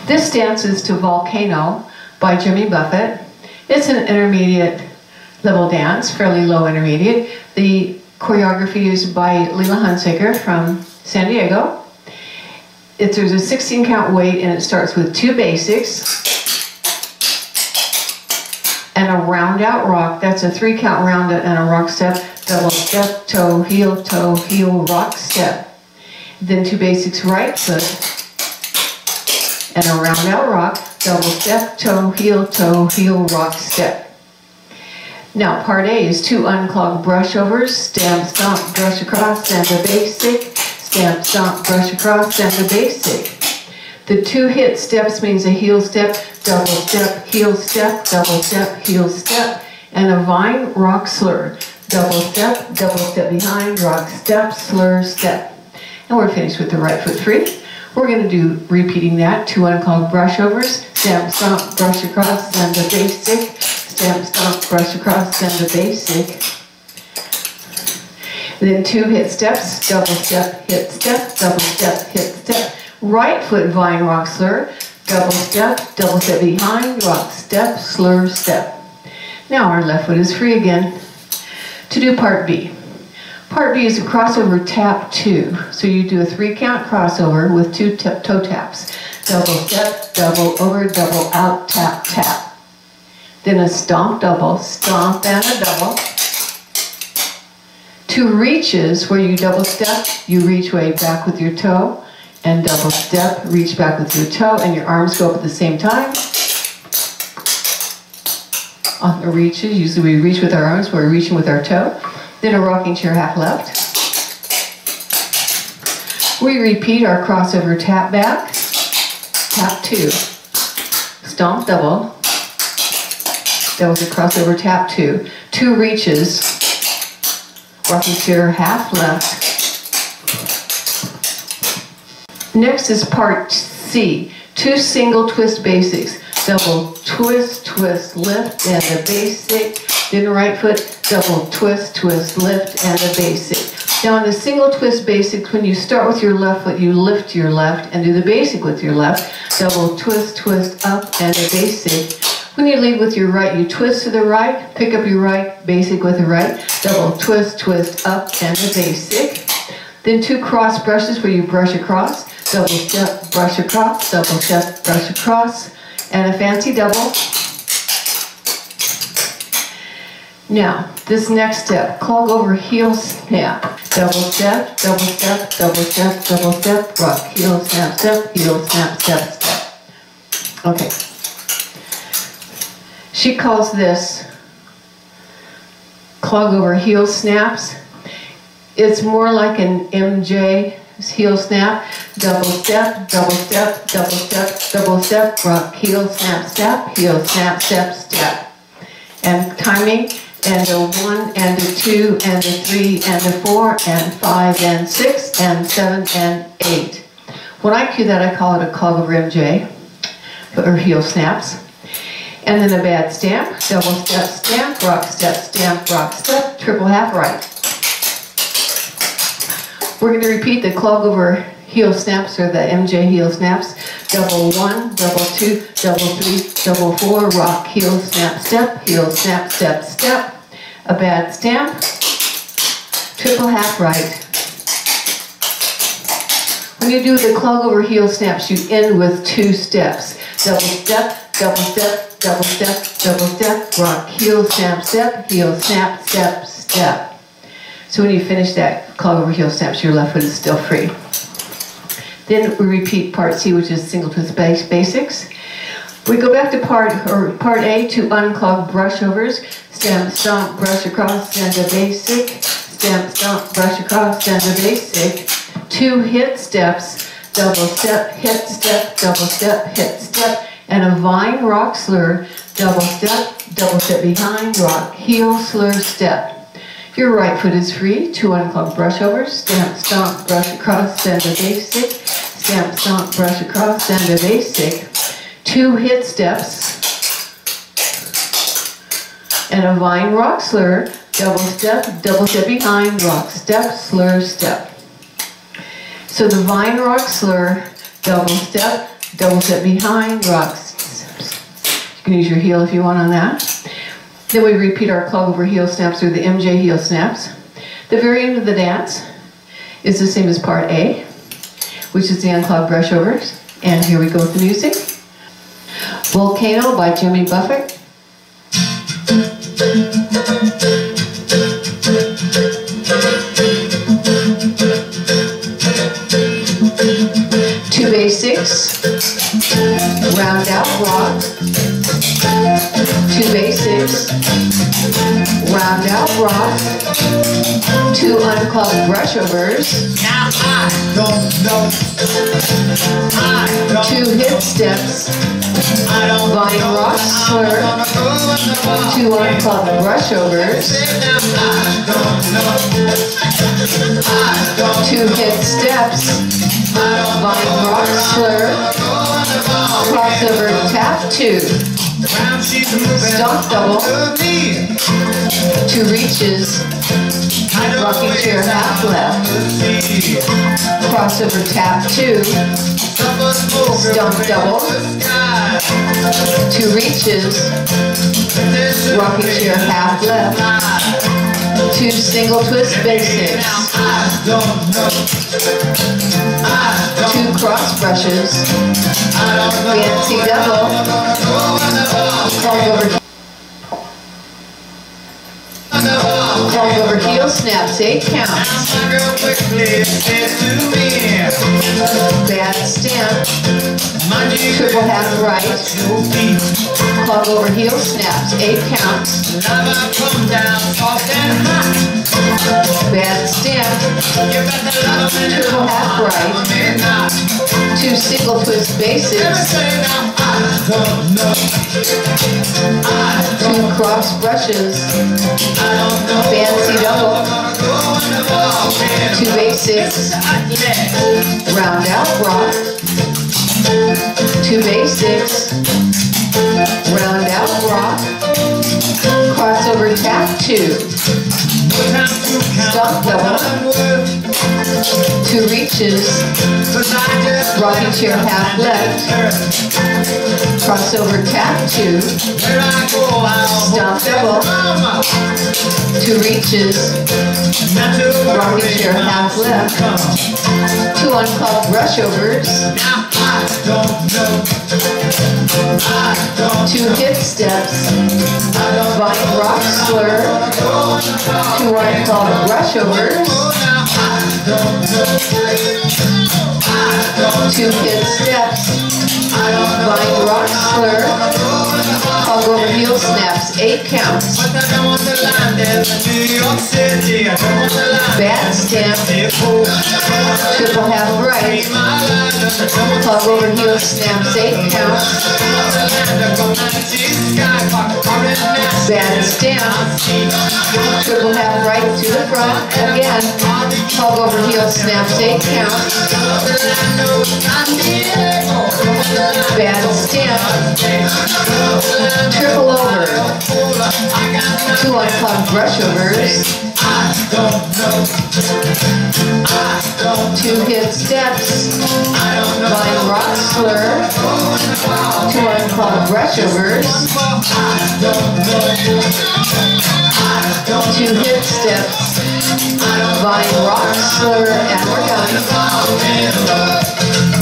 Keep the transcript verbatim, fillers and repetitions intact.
This dance is to Volcano by Jimmy Buffett. It's an intermediate level dance, fairly low intermediate. The choreography is by Leela Hunsaker from San Diego. It, there's a sixteen count weight and it starts with two basics and a round out rock. That's a three count round out and a rock step, double step, toe, heel, toe, heel, rock step. Then two basics, right foot and a round out rock, double step, toe, heel, toe, heel, rock step. Now part A is two unclogged brush overs, stamp, stomp, brush across, and a basic, stamp, stomp, brush across, and a basic. The two hit steps means a heel step, double step, heel step, double step, heel step, and a vine rock slur. Double step, double step behind, rock step, slur, step. And we're finished with the right foot free. We're going to do repeating that, two unclogged brush overs, stamp, stomp, brush across, and a basic, stamp, stomp, brush across, and a basic. Then two hit steps, double step, hit step, double step, hit step. Right foot vine rock slur, double step, double step behind, rock step, slur, step. Now our left foot is free again. To do part B. Part B is a crossover tap two. So you do a three count crossover with two toe taps. Double step, double over, double out, tap, tap. Then a stomp double, stomp and a double. Two reaches where you double step, you reach way back with your toe, and double step, reach back with your toe, and your arms go up at the same time. On the reaches, usually we reach with our arms, we're reaching with our toe. Then a rocking chair half left. We repeat our crossover tap back, tap two, stomp double, that was a crossover tap two, two reaches, rocking chair half left. Next is part C, two single twist basics, double twist, twist, lift, and a basic. Then right foot, double twist, twist, lift, and a basic. Now in the single twist basics, when you start with your left foot, you lift your left and do the basic with your left. Double twist, twist, up, and a basic. When you lead with your right, you twist to the right, pick up your right, basic with the right. Double twist, twist, up, and a basic. Then two cross brushes where you brush across. Double step, brush across, double step, brush across, and a fancy double. Now, this next step, clog over heel snap. Double step, double step, double step, double step, rock, heel, snap, step, heel, snap, step, step. Okay. She calls this clog over heel snaps. It's more like an M J heel snap. Double step, double step, double step, double step, rock, heel, snap, step, heel, snap, step, step. And timing. And a one, and a two, and a three, and a four, and five, and six, and seven, and eight. When I cue that, I call it a clog over M J, or heel snaps. And then a bad stamp, double step, stamp, rock, step, stamp, rock, step, triple half right. We're going to repeat the clog over heel snaps, or the M J heel snaps. Double one, double two, double three, double four, rock, heel, snap, step, heel, snap, step, step. A bad stamp, triple half right. When you do the clog over heel snaps, you end with two steps. Double step, double step, double step, double step, rock, heel, snap, step, heel, snap, step, step. So when you finish that clog over heel snaps, your left foot is still free. Then we repeat part C, which is single twist base basics. We go back to part, or part A, two unclogged brush overs. Stamp, stomp, brush across, and a basic. Stamp, stomp, brush across, and a basic. Two hit steps, double step, hit step, double step, hit step, and a vine rock slur, double step, double step behind, rock, heel, slur, step. Your right foot is free, two unclogged brush overs. Stamp, stomp, brush across, and a basic. Stamp, stomp, brush across, and a basic. Two hit steps, and a vine rock slur, double step, double step behind, rock, step, slur, step. So the vine rock slur, double step, double step behind, rocks. You can use your heel if you want on that. Then we repeat our clog over heel snaps through the M J heel snaps. The very end of the dance is the same as part A, which is the unclogged brushovers. And here we go with the music. Volcano by Ginny Bartes. Two basics, round out rock. Two basics, round out rock. Two unclogged brushovers. Now I don't know. I don't Two hip steps. I don't Vine know. rock slur. Two unclogged brushovers. I don't know. I don't Two hip steps. Vine rock slur. Crossover tap two. Round she's moving Stomp double. to me. Two reaches. I don't Rocking chair half left. see. Crossover tap two. Summer smoke Stomp double. the sky. Two reaches. This Rocking chair half left. Two single twist basics. Now I don't know. I don't Two cross brushes. I don't know. Fancy double. Clog over, clog over heel snaps, eight counts. Bad stamp. Triple half right. Clog over heel snaps, eight counts. Bad stamp. Triple half right. Two single twist basics. Two cross brushes. Fancy double. Two basics. Round out rock. Two basics. Round out rock. Crossover tap two. Stomp double. Two reaches. Rocking chair half left. Crossover tap two. Stomp double. Two reaches. Rocking chair half left. Two unclogged brushovers. Two hip steps. Vine rock slur. Two unclogged brushovers. Two hip steps. Vine rock slur. Clog over heel snaps, eight counts. Bad stamp. Triple half right. Clog over heel snaps, eight counts. Bad stamp. Triple half right to the front. Again. Clog over heel snaps, eight counts. Bad stamp. Triple over. Two unclogged brushovers. Two hip steps. Vine rock slur. Two unclogged brushovers. Two hip steps. Vine rock slur, and we're done.